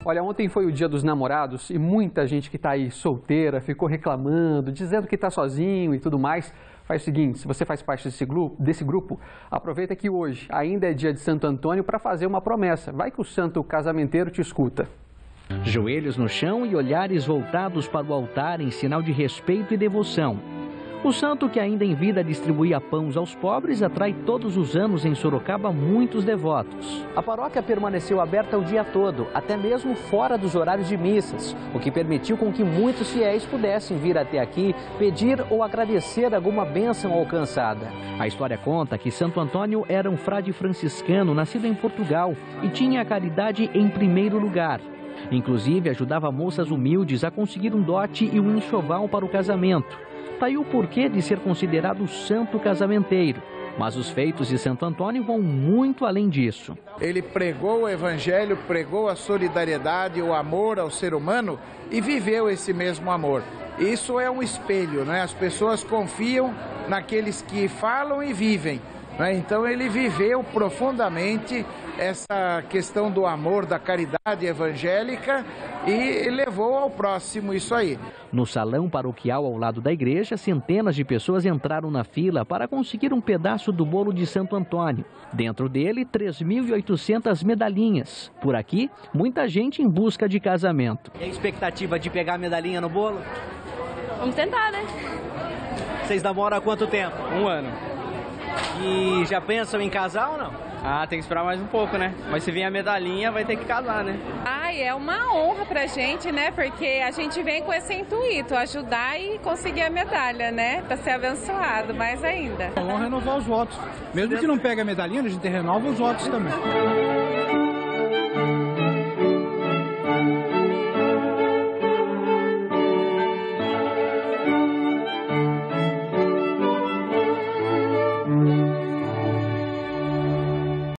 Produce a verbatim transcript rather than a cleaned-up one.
Olha, ontem foi o Dia dos Namorados e muita gente que está aí solteira ficou reclamando, dizendo que está sozinho e tudo mais. Faz o seguinte, se você faz parte desse grupo, desse grupo, aproveita que hoje ainda é dia de Santo Antônio para fazer uma promessa. Vai que o santo casamenteiro te escuta. Joelhos no chão e olhares voltados para o altar em sinal de respeito e devoção. O santo, que ainda em vida distribuía pães aos pobres, atrai todos os anos em Sorocaba muitos devotos. A paróquia permaneceu aberta o dia todo, até mesmo fora dos horários de missas, o que permitiu com que muitos fiéis pudessem vir até aqui pedir ou agradecer alguma bênção alcançada. A história conta que Santo Antônio era um frade franciscano nascido em Portugal e tinha a caridade em primeiro lugar. Inclusive, ajudava moças humildes a conseguir um dote e um enxoval para o casamento. Tá aí o porquê de ser considerado santo casamenteiro. Mas os feitos de Santo Antônio vão muito além disso. Ele pregou o evangelho, pregou a solidariedade, o amor ao ser humano e viveu esse mesmo amor. Isso é um espelho, né? As pessoas confiam naqueles que falam e vivem. Então ele viveu profundamente essa questão do amor, da caridade evangélica e levou ao próximo isso aí. No salão paroquial ao lado da igreja, centenas de pessoas entraram na fila para conseguir um pedaço do bolo de Santo Antônio. Dentro dele, três mil e oitocentas medalhinhas. Por aqui, muita gente em busca de casamento. E a expectativa de pegar a medalhinha no bolo? Vamos tentar, né? Vocês namoram há quanto tempo? Um ano. E já pensam em casar ou não? Ah, tem que esperar mais um pouco, né? Mas se vier a medalhinha, vai ter que casar, né? Ai, é uma honra pra gente, né? Porque a gente vem com esse intuito, ajudar e conseguir a medalha, né? Pra ser abençoado, mais ainda. Vamos renovar os votos. Mesmo que não pegue a medalhinha, a gente renova os votos também.